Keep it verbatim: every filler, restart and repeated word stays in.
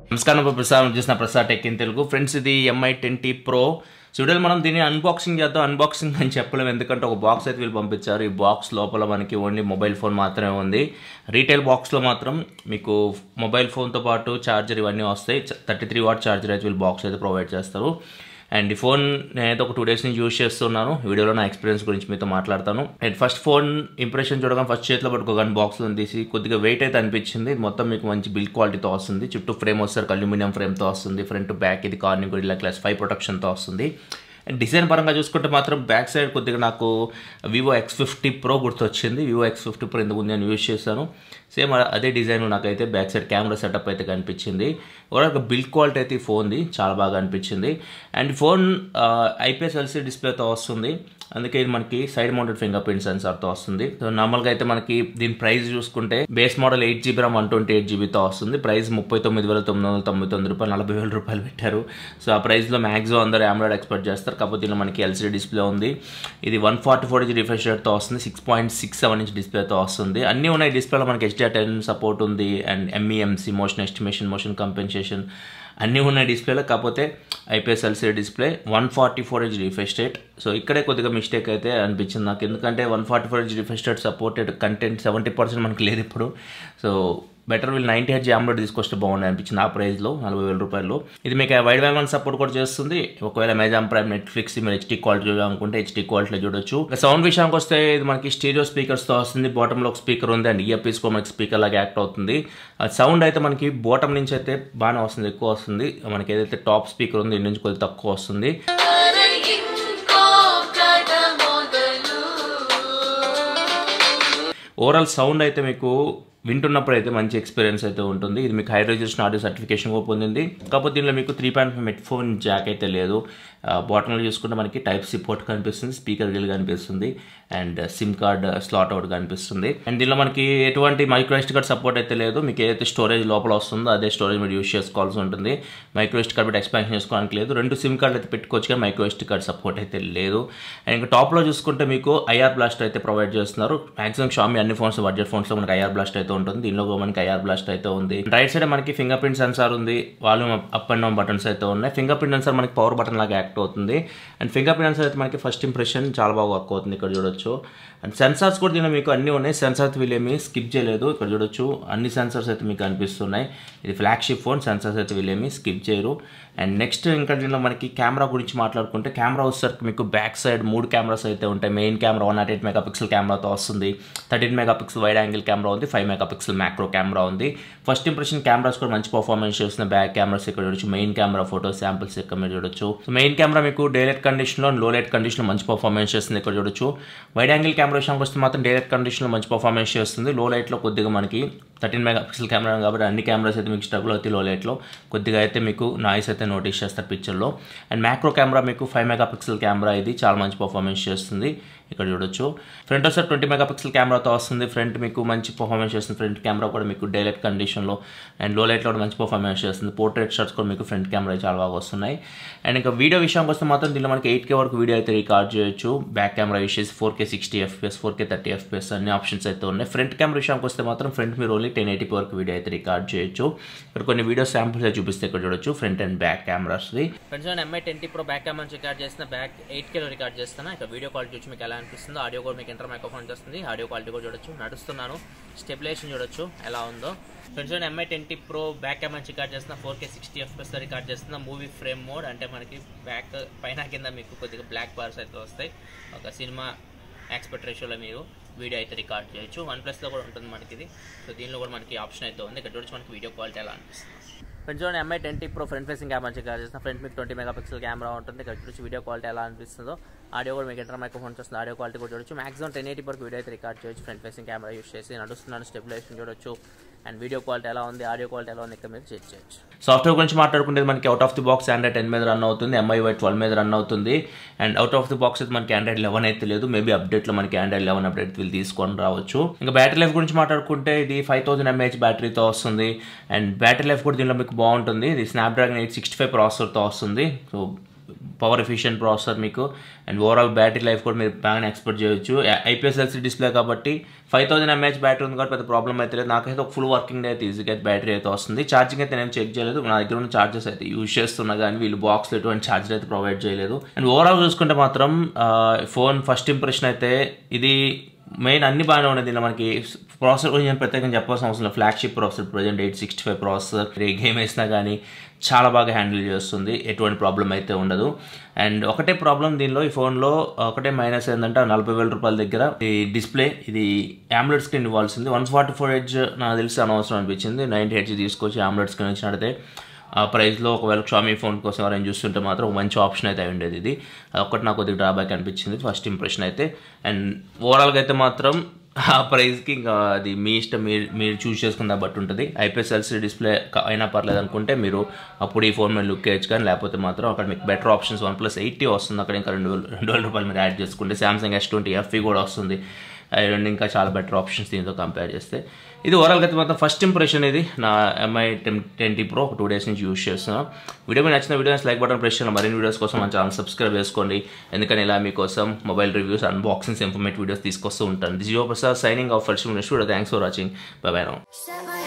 నమస్కారం ప్రసాద్ చేసిన Prasadtechintelugu friends ఇది M I ten T Pro so వీడియోలో మనం దీన్ని అన్బాక్సింగ్ చేద్దాం అన్బాక్సింగ్ అని చెప్పలేము ఎందుకంటే ఒక బాక్స్ అయితే వీళ్ళు పంపించారు ఈ బాక్స్ లోపల మనకి ఓన్లీ మొబైల్ ఫోన్ మాత్రమే ఉంది రీటైల్ బాక్స్లో మాత్రం మీకు మొబైల్ ఫోన్తో పాటు ఛార్జర్ ఇవన్నీ వస్తాయి థర్టీ త్రీ వాట్ ఛార్జర్ అయితే వీళ్ళు బాక్స్ అయితే ప్రొవైడ్ చేస్తారు అండ్ ఈ ఫోన్ నేనైతే ఒక టూ డేస్ నుంచి యూజ్ చేస్తున్నాను వీడియోలో నా ఎక్స్పీరియన్స్ గురించి మీతో మాట్లాడతాను అండ్ ఫస్ట్ ఫోన్ ఇంప్రెషన్ చూడగా ఫస్ట్ చేతిలో పట్టుకోగానే బాక్స్లో తీసి కొద్దిగా వెయిట్ అయితే అనిపించింది మొత్తం మీకు మంచి బిల్డ్ క్వాలిటీతో వస్తుంది చుట్టూ ఫ్రేమ్ వస్తారు అల్యూమినియం ఫ్రేమ్తో వస్తుంది ఫ్రంట్ బ్యాక్ ఇది కార్నింగ్ కూడా ఇలా క్లాస్ ఫైవ్ ప్రొటెక్షన్తో వస్తుంది అండ్ డిజైన్ పరంగా చూసుకుంటే మాత్రం బ్యాక్ సైడ్ కొద్దిగా నాకు వివో ఎక్స్ ఫిఫ్టీ ప్రో గుర్తొచ్చింది వివో ఎక్స్ ఫిఫ్టీ ప్రో ఇంతకు ముందు నేను యూజ్ చేశాను సేమ్ అదే డిజైన్ నాకైతే బ్యాక్ సైడ్ కెమెరా సెటప్ అయితే కనిపించింది ఓవరాల్గా బిల్డ్ క్వాలిటీ అయితే ఈ ఫోన్ది చాలా బాగా అనిపించింది అండ్ ఫోన్ ఐపీఎస్ ఎల్సీ డిస్ప్లేతో వస్తుంది అందుకే ఇది మనకి సైడ్ మౌంటెడ్ ఫింగర్ ప్రింట్ సెన్సార్తో వస్తుంది సో నార్మల్గా అయితే మనకి దీని ప్రైస్ చూసుకుంటే base model eight GB RAM one twenty eight జీబీతో వస్తుంది ప్రైస్ ముప్పై తొమ్మిది వేల తొమ్మిది వందల తొంభై తొమ్మిది రూపాయలు నలభై వేల రూపాయలు పెట్టారు సో ఆ ప్రైస్లో మ్యాక్సిమం అందరూ ఆండ్రాయిడ్ ఎక్స్పెక్ట్ చేస్తారు కాకపోతే దీనిలో మనకి ఎల్సీడీ డిస్ప్లే ఉంది ఇది one forty four inch refresh రేట్తో వస్తుంది six point six seven inch డిస్ప్లేతో వస్తుంది అన్నీ ఉన్నాయి డిస్ప్లేలో మనకి హెచ్డిఆర్ టెన్ సపోర్ట్ ఉంది and MEMC motion estimation motion compensation అన్నీ ఉన్నాయి డిస్ప్లేలో కాకపోతే IPS LCD display one forty four inch refresh rate so ఇక్కడే కొద్దిగా మిస్టేక్ అయితే అనిపించింది నాకు ఎందుకంటే one forty four inch refresh rate supported content seventy percent మనకి లేదు ఇప్పుడు సో బెటర్ వీళ్ళు నైంటీ హెచ్ ఆమ్లోడ్ తీసుకొస్తే బాగుంది అనిపించింది ఆ ప్రైస్లో నలభై వేల రూపాయలు ఇది మీకు వైడ్ వ్యాన్ సపోర్ట్ కూడా చేస్తుంది ఒకవేళ అమెజాన్ ప్రైమ్ నెట్ఫ్లిక్స్ మీరు హెచ్డీ క్వాలిటీ చూడాలనుకుంటే హెచ్డీ క్వాలిటీలో చూడొచ్చు సౌండ్ విషయానికి వస్తే ఇది మనకి స్టీరియో స్పీకర్స్తో వస్తుంది బాటంలో ఒక స్పీకర్ ఉంది అండ్ ఇయర్ పీస్ కూడా మనకి స్పీకర్ లాగా యాక్ట్ అవుతుంది సౌండ్ అయితే మనకి బాటం నుంచి అయితే బాగానే వస్తుంది ఎక్కువ వస్తుంది మనకి ఏదైతే టాప్ స్పీకర్ ఉంది ఇంటి నుంచి కొద్దిగా తక్కువ వస్తుంది ఓవరాల్ సౌండ్ అయితే మీకు వింటున్నప్పుడు అయితే మంచి ఎక్స్పీరియన్స్ అయితే ఉంటుంది ఇది మీకు హై రెజల్యూషన్ ఆడియో సర్టిఫికేషన్ కూడా పొందింది కాకపోతే దీనిలో మీకు three point five head phone jack అయితే లేదు బాటంలో చూసుకుంటే మనకి టైప్ సి పోర్ట్ కనిపిస్తుంది స్పీకర్ గిల్ కనిపిస్తుంది and SIM card slot out కనిపిస్తుంది అండ్ దీనిలో మనకి ఎటువంటి మైక్రో ఎస్డి కార్డ్ సపోర్ట్ అయితే లేదు మీకు ఏదైతే స్టోరేజ్ లోపల వస్తుందో అదే స్టోరేజ్ మీరు యూజ్ చేసుకోవాల్సి ఉంటుంది మైక్రో ఎస్డి కార్డ్ ఎక్స్పాన్షన్ చేసుకోవడానికి లేదు రెండు సిమ్ కార్డ్ అయితే పెట్టుకోవచ్చు కానీ మైక్రో ఎస్డి కార్డ్ సపోర్ట్ అయితే లేదు అండ్ ఇంకా టాప్లో చూసుకుంటే మీకు ఐఆర్ బ్లాస్ట్ అయితే ప్రొవైడ్ చేస్తున్నారు మాక్సిమం షామీ అన్ని ఫోన్స్ బడ్జెట్ ఫోన్స్లో మనకి ఐఆర్ బ్లాస్ట్ అయితే ఉంటుంది దీనిలో మనకి ఐఆర్ బ్లాస్ట్ అయితే ఉంది రైట్ సైడ్ మనకి ఫింగర్ ప్రింట్ సెన్సార్ ఉంది volume up and down buttons అయితే ఉన్నాయి ఫింగర్ ప్రింట్ సెన్సార్ మనకి పవర్ బటన్ లాగా యాక్ట్ అవుతుంది అండ్ ఫింగర్ ప్రింట్ సెన్సార్ అయితే మనకి ఫస్ట్ ఇంప్రెషన్ చాలా బాగా వర్క్ అవుతుంది ఇక్కడ చూడొచ్చు అండ్ సెన్సార్స్ కూడా దీనిలో మీకు అన్నీ ఉన్నాయి సెన్సార్స్ వీళ్ళేమి స్కిప్ చేయలేదు ఇక్కడ చూడొచ్చు అన్ని సెన్సార్స్ అయితే మీకు అనిపిస్తున్నాయి ఇది ఫ్లాగ్షిప్ ఫోన్ సెన్సార్స్ అయితే వీళ్ళేమి స్కిప్ చేయరు అండ్ నెక్స్ట్ ఇంకా దీనిలో మనకి కెమెరా గురించి మాట్లాడుకుంటే కెమెరా వచ్చేసరికి మీకు బ్యాక్ సైడ్ మూడు కెమెరాస్ అయితే ఉంటాయి main camera one not eight mega pixel కెమెరాతో వస్తుంది thirteen mega pixel wide angle camera ఉంది five mega pixel macro camera ఉంది ఫస్ట్ ఇంప్రెషన్ కెమెరాస్ కూడా మంచి పర్ఫార్మెన్స్ చేస్తున్నాయి బ్యాక్ కెమెరాస్ ఇక్కడ చూడొచ్చు మెయిన్ కెమెరా ఫోటో శాంపిల్స్ ఇక్కడ మీరు చూడొచ్చు సో మెయిన్ కెమెరా మీకు డే లైట్ కండిషన్లో లో లైట్ కండిషన్లో మంచి పర్ఫార్మెన్స్ చేస్తుంది ఇక్కడ చూడొచ్చు వైడ్ యాంగిల్ కెమెరా విషయానికి వస్తే మాత్రం డే లైట్ కండిషన్లో మంచి పర్ఫార్మెన్స్ చేస్తుంది లో లైట్లో కొద్దిగా మనకి థర్టీన్ మెగా పిక్సెల్ కెమెరా కాబట్టి అన్ని కెమెరాస్ అయితే మీకు స్ట్రగుల్ అవుతాయి లో లైట్లో కొద్దిగా అయితే మీకు నాయిస్ అయితే నోటీస్ చేస్తారు పిక్చర్లో అండ్ మ్యాక్రో కెమెరా మీకు ఫైవ్ మెగా పిక్సెల్ కెమెరా ఇది చాలా మంచి పర్ఫార్మెన్స్ చేస్తుంది ఇక్కడ చూడొచ్చు ఫ్రంట్ వస్తే ట్వంటీ మెగా పిక్సెల్ కెమెరాతో వస్తుంది ఫ్రంట్ మీకు మంచి పర్ఫార్మెన్స్ చేస్తుంది ఫ్రంట్ కెమెరా కూడా మీకు డే లైట్ కండిషన్లో అండ్ లో లైట్లో కూడా మంచి పర్ఫార్మెన్స్ చేస్తుంది పోర్ట్రేట్ షాట్స్ కూడా మీకు ఫ్రంట్ కెమెరా చాలా బాగా వస్తున్నాయి అండ్ ఇంకా వీడియో విషయానికి వస్తే మాత్రం దీనిలో మనకి ఎయిట్ కే వరకు వీడియో అయితే రికార్డ్ చేయొచ్చు బ్యాక్ కెమెరా యూస్ చేసి four K sixty FPS four K thirty FPS అన్ని ఆప్షన్స్ అయితే ఉన్నాయి ఫ్రంట్ కెమెరా విషయానికి వస్తే మాత్రం ఫ్రంట్ మీరు ఓన్లీ టెన్ ఎయిటీ వరకు వీడియో అయితే రికార్డ్ చేయొచ్చు ఇక్కడ కొన్ని వీడియో శాంపుల్స్ అయితే చూపిస్తే ఇక్కడ చూడొచ్చు ఫ్రంట్ అండ్ బ్యాక్ కెమెరాస్ది ఫ్రెండ్స్ నేను MI ten T pro back camera record చేసిన బ్యాక్ ఎయిట్ కేలో రికార్డ్ చేస్తాను ఇక్కడ వీడియో క్వాలిటీ చూసి మీకు ఎలా అనిపిస్తుందో ఆడియో కూడా మీకు ఇంటర్ మైక్రోఫోన్ వస్తుంది ఆడియో క్వాలిటీ కూడా చూడొచ్చు నడుస్తున్నాను స్టెబిలైజేషన్ చూడొచ్చు ఎలా ఉందో ఫ్రెండ్స్ నేను MI ten T pro back camera record చేస్తున్న four K sixty FPS record చేస్తున్న మూవీ ఫ్రేమ్ మోడ్ అంటే మనకి బ్యాక్ పైన కింద మీకు కొద్దిగా బ్లాక్ బార్స్ అయితే వస్తాయి ఒక సినిమా ఎక్స్పెక్ట్ రేషియోలో మీరు వీడియో అయితే రికార్డ్ చేయొచ్చు వన్ ప్లస్లో కూడా ఉంటుంది మనకి ఇది సో దీనిలో కూడా మనకి ఆప్షన్ అయితే ఉంది ఇక్కడ చూడొచ్చు మనకి వీడియో క్వాలిటీ ఎలా అనిపిస్తుంది ఫ్రెండ్స్ నేను MI ten T pro front facing camera record చేసిన ఫ్రంట్ మీకు ట్వంటీ మెగా పిక్సెల్ కెమెరా ఉంటుంది ఇక్కడ చూసి వీడియో క్వాలిటీ ఎలా అనిపిస్తుందో ఆడియో కూడా మీకు ఇంటర్ మైక్రోఫోన్ వస్తుంది ఆడియో క్వాలిటీ కూడా చూడొచ్చు మాక్సిమం టెన్ ఎయిటీ వరకు వీడియో అయితే రికార్డ్ చేయొచ్చు ఫ్రంట్ ఫేసింగ్ కెమెరా యూస్ చేసి నడుస్తున్నాను స్టెబిలైజేషన్ చూడొచ్చు అండ్ వీడియో క్వాలిటీ ఎలా ఉంది ఆడియో క్వాలిటీ ఎలా ఉంది ఇక్కడ మీరు చెక్ చేయొచ్చు సాఫ్ట్వేర్ గురించి మాట్లాడుకుంటే మనకి out of the box Android ten మీద రన్ అవుతుంది ఎంఐ వై ట్వెల్వ్ మీద రన్ అవుతుంది and out of the box అయితే మనకి ఆండ్రాయిడ్ లెవెన్ అయితే లేదు మేబీ అప్డేట్లో మనకి ఆండ్రాయిడ్ లెవెన్ అప్డేట్ వీళ్ళు తీసుకొని రావచ్చు ఇంకా బ్యాటరీ లైఫ్ గురించి మాట్లాడుకుంటే ఇది ఫైవ్ థౌసండ్ ఎంఏహెచ్ బ్యాటరీతో వస్తుంది అండ్ బ్యాటరీ లైఫ్ కూడా దీనిలో మీకు బాగుంటుంది ఇది స్నాప్డ్రాగన్ ఎయిట్ సిక్స్టీ ఫైవ్ ప్రాసెసర్తో వస్తుంది సో పవర్ ఎఫిషియెంట్ ప్రాసెసర్ మీకు, అండ్ ఓవరాల్ బ్యాటరీ లైఫ్ కూడా మీరు బాగానే ఎక్స్పెక్ట్ చేయొచ్చు. ఐపీఎస్ ఎల్సీ డిస్ప్లే కాబట్టి ఫైవ్ థౌసండ్ ఎంఏహెచ్ బ్యాటరీ ఉంది కాబట్టి పెద్ద ప్రాబ్లం అయితే లేదు. నాకైతే ఒక ఫుల్ వర్కింగ్ డే అయితే ఈజీగా అయితే బ్యాటరీ అయితే వస్తుంది. ఛార్జింగ్ అయితే నేను చెక్ చేయలేదు, నా దగ్గర ఉన్న ఛార్జెస్ అయితే యూజ్ చేస్తున్నా కానీ వీళ్ళు బాక్స్లో ఎటువంటి ఛార్జర్ అయితే ప్రొవైడ్ చేయలేదు. అండ్ ఓవరాల్ చూసుకుంటే మాత్రం ఫోన్ ఫస్ట్ ఇంప్రెషన్ అయితే ఇది మెయిన్ అన్ని బాగానే ఉన్నాయి. దీనిలో మనకి ప్రాసెసర్ గురించి నేను ప్రత్యేకంగా చెప్పాల్సిన అవసరం లేదు. Flagship processor present eight sixty five processor, game వేసినా కానీ చాలా బాగా హ్యాండిల్ చేస్తుంది, ఎటువంటి ప్రాబ్లం అయితే ఉండదు. అండ్ ఒకటే ప్రాబ్లం దీనిలో ఈ ఫోన్లో ఒకటే మైనస్ ఏంటంటే నలభై వేల రూపాయల దగ్గర ఈ డిస్ప్లే ఇది ఆమ్లెట్ స్క్రీన్ ఇవ్వాల్సింది. వన్ ఫార్టీ ఫోర్ హెడ్జ్ నాకు తెలిసి అనవసరం అనిపించింది. నైంటీ హెడ్జ్ తీసుకొచ్చి ఆమ్లెట్ స్క్రీన్ వచ్చినట్టయితే ఆ ప్రైస్లో ఒకవేళ షామీ ఫోన్ కోసం ఎవరైనా చూస్తుంటే మాత్రం ఒక మంచి ఆప్షన్ అయితే అయి ఉండేది. ఇది ఒకటి నాకు కొద్దిగా డ్రాబ్యాక్ అనిపించింది ఫస్ట్ ఇంప్రెషన్ అయితే. అండ్ ఓవరాల్గా అయితే మాత్రం ఆ ప్రైస్కి ఇంకా అది మీ ఇష్టం, మీరు మీరు చూస్ చేసుకున్న బట్టి ఉంటుంది. ఐపీఎస్ ఎల్సీ డిస్ప్లే అయినా పర్లేదు అనుకుంటే మీరు అప్పుడు ఈ ఫోన్ మీద లుక్ వేయచ్చు, కానీ లేకపోతే మాత్రం అక్కడ మీకు better options OnePlus eighty వస్తుంది, అక్కడ ఇంకా రెండు వేల రెండు వేల రూపాయలు మీరు యాడ్ చేసుకుంటే శాంసంగ్ ఎస్ ట్వంటీ ఎఫ్ఈ కూడా వస్తుంది. అవి రెండు ఇంకా చాలా బెటర్ ఆప్షన్స్ దీంతో కంపేర్ చేస్తే. ఇది ఓవరాల్గా అయితే మాత్రం ఫస్ట్ ఇంప్రెషన్ ఇది నా MI ten ten T pro ఒక టూ డేస్ నుంచి యూస్ చేస్తున్నాను. వీడియో మీద నచ్చిన వీడియోస్ లైక్ బటన్ ప్రెస్ చేయండి. మరిన్ని వీడియోస్ కోసం మన ఛానల్ సబ్స్క్రైబ్ చేసుకోండి, ఎందుకంటే ఇలా మీకోసం mobile reviews, unboxings, informative videos తీసుకొస్తూ ఉంటాను. This your Prasad signing off for next video. Thanks for watching. Bye bye now.